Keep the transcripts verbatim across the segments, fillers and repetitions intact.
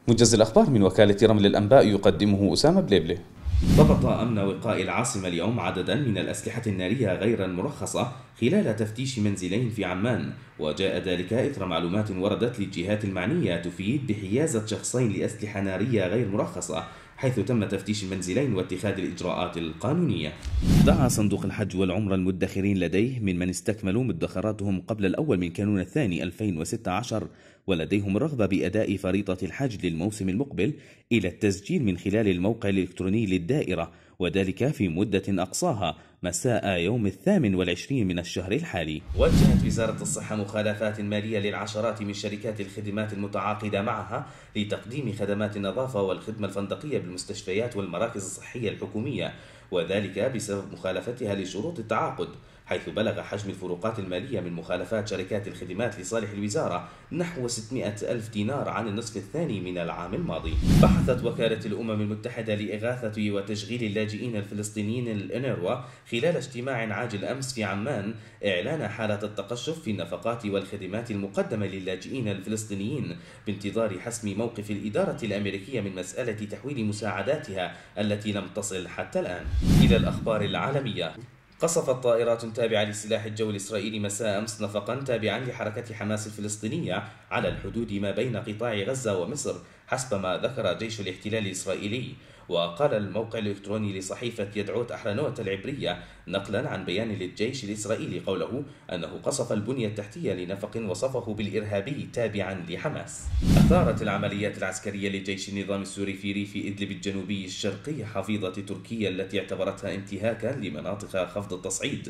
موجز الأخبار من وكالة رمل الأنباء يقدمه أسامة بليبلي. ضبط أمن وقاء العاصمة اليوم عددا من الأسلحة النارية غير المرخصة خلال تفتيش منزلين في عمان، وجاء ذلك إثر معلومات وردت للجهات المعنية تفيد بحيازة شخصين لأسلحة نارية غير مرخصة، حيث تم تفتيش المنزلين واتخاذ الإجراءات القانونية. دعا صندوق الحج والعمرة المدخرين لديه من من استكملوا مدخراتهم قبل الأول من كانون الثاني ألفين وستة عشر ولديهم الرغبة بأداء فريضة الحج للموسم المقبل إلى التسجيل من خلال الموقع الإلكتروني للدائرة، وذلك في مدة أقصاها مساء يوم الثامن والعشرين من الشهر الحالي. وجهت وزارة الصحة مخالفات مالية للعشرات من شركات الخدمات المتعاقدة معها لتقديم خدمات النظافة والخدمة الفندقية بالمستشفيات والمراكز الصحية الحكومية، وذلك بسبب مخالفتها لشروط التعاقد، حيث بلغ حجم الفروقات المالية من مخالفات شركات الخدمات لصالح الوزارة نحو ستمائة ألف دينار عن النصف الثاني من العام الماضي. بحثت وكالة الأمم المتحدة لإغاثة وتشغيل اللاجئين الفلسطينيين الأونروا خلال اجتماع عاجل أمس في عمان إعلان حالة التقشف في النفقات والخدمات المقدمة للاجئين الفلسطينيين بانتظار حسم موقف الإدارة الأمريكية من مسألة تحويل مساعداتها التي لم تصل حتى الآن. إلى الأخبار العالمية. قصفت طائرات تابعة لسلاح الجو الإسرائيلي مساء أمس نفقا تابعا لحركة حماس الفلسطينية على الحدود ما بين قطاع غزة ومصر، حسب ما ذكر جيش الاحتلال الإسرائيلي. وقال الموقع الإلكتروني لصحيفة يدعوت أحرنوت العبرية نقلا عن بيان للجيش الإسرائيلي قوله أنه قصف البنية التحتية لنفق وصفه بالإرهابي تابعا لحماس. أثارت العمليات العسكرية لجيش النظام السوري في ريف إدلب الجنوبي الشرقي حفيظة تركيا التي اعتبرتها انتهاكا لمناطق خفض التصعيد،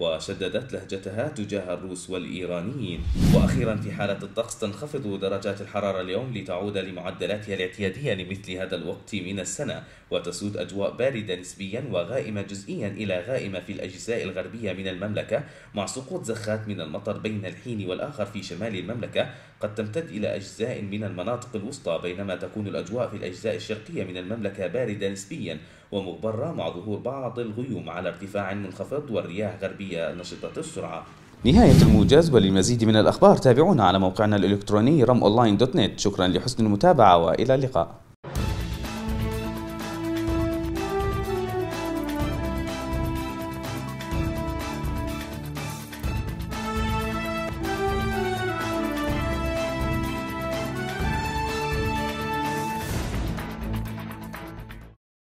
وشددت لهجتها تجاه الروس والإيرانيين. وأخيرا في حالة الطقس تنخفض درجات الحرارة اليوم لتعود لمعدلاتها الاعتيادية لمثل هذا الوقت من السنة، وتسود أجواء باردة نسبيا وغائمة جزئيا إلى غائمة في الأجزاء الغربية من المملكة، مع سقوط زخات من المطر بين الحين والآخر في شمال المملكة قد تمتد إلى أجزاء من المناطق الوسطى، بينما تكون الأجواء في الأجزاء الشرقية من المملكة باردة نسبيا ومغبرة مع ظهور بعض الغيوم على ارتفاع منخفض والرياح غربية نشطة السرعة. نهاية الموجز، وللمزيد من الأخبار تابعونا على موقعنا الإلكتروني رم أونلاين دوت نت. شكرا لحسن المتابعة وإلى اللقاء.